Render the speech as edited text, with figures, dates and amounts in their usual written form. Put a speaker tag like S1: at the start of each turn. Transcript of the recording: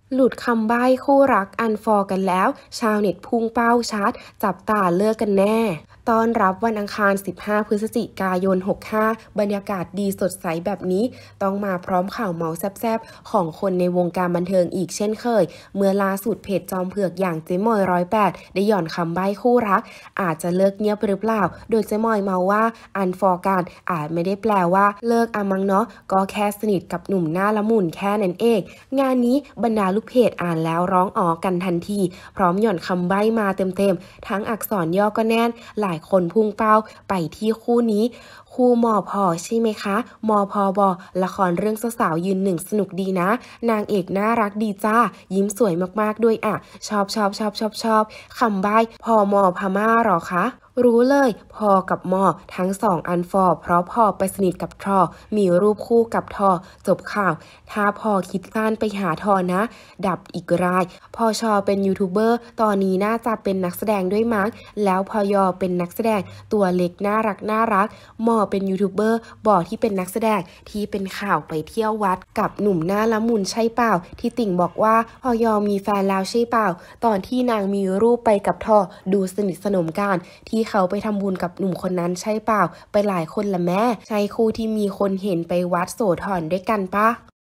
S1: หลุดคำใบ้คู่รักอันฟอร์กันแล้วชาวเน็ตพุ่งเป้าชาร์ตจับตาเลิกกันแน่ต้อนรับวันอังคาร15พฤศจิกายน65บรรยากาศดีสดใสแบบนี้ต้องมาพร้อมข่าวเมาแซ่บๆของคนในวงการบันเทิงอีกเช่นเคยเมื่อล่าสุดเพจจอมเผือกอย่างเจ๊มอย108ได้หย่อนคำใบ้คู่รักอาจจะเลิกเงียบหรือเปล่าโดยเจ๊มอยเมาว่าอันฟอร์กันอาจไม่ได้แปลว่าเลิกอะมังเนาะก็แค่สนิทกับหนุ่มหน้าละมุนแค่นั้นเองงานนี้บรรดาลูกเพจอ่านแล้วร้องอ๋อกันทันทีพร้อมหย่อนคำใบ้มาเต็มๆทั้งอักษรย่อก็แน่นหลายคนพุ่งเป้าไปที่คู่นี้คู่มอพอใช่ไหมคะมอพอบอละครเรื่องสาวๆยืนหนึ่งสนุกดีนะนางเอกน่ารักดีจ้ายิ้มสวยมากๆด้วยอ่ะชอบคำใบ้พอมอพม่าหรอคะรู้เลยพอกับมอทั้งสองอันฟอร์เพราะพอไปสนิทกับทอมีรูปคู่กับทอจบข่าวถ้าพอคิดสั้นไปหาทอนะดับอีกรายพอชอเป็นยูทูบเบอร์ตอนนี้น่าจะเป็นนักแสดงด้วยมั้งแล้วพอยอเป็นนักแสดงตัวเล็กน่ารักมอเป็นยูทูบเบอร์บอกที่เป็นนักแสดงที่เป็นข่าวไปเที่ยววัดกับหนุ่มหน้าละมุนใช่เปล่าที่ติ่งบอกว่าพอยอมีแฟนแล้วใช่เปล่าตอนที่นางมีรูปไปกับทอดูสนิทสนมกันที่เขาไปทำบุญกับหนุ่มคนนั้นใช่เปล่าไปหลายคนละแม่ใช่คู่ที่มีคนเห็นไปวัดโสธรด้วยกันปะ